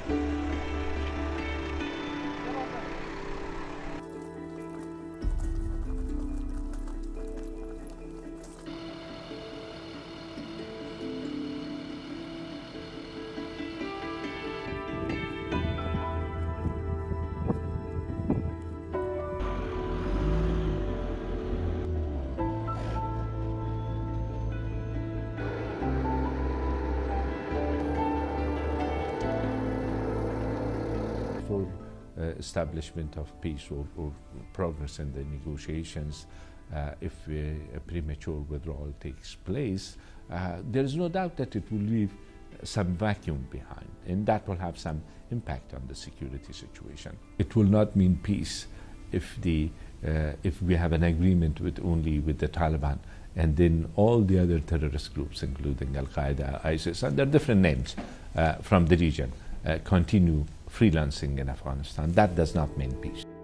For establishment of peace or progress in the negotiations, if a premature withdrawal takes place, there is no doubt that it will leave some vacuum behind, and that will have some impact on the security situation. It will not mean peace if we have an agreement only with the Taliban, and then all the other terrorist groups, including Al-Qaeda, ISIS, under different names from the region, continue freelancing in Afghanistan. That does not mean peace.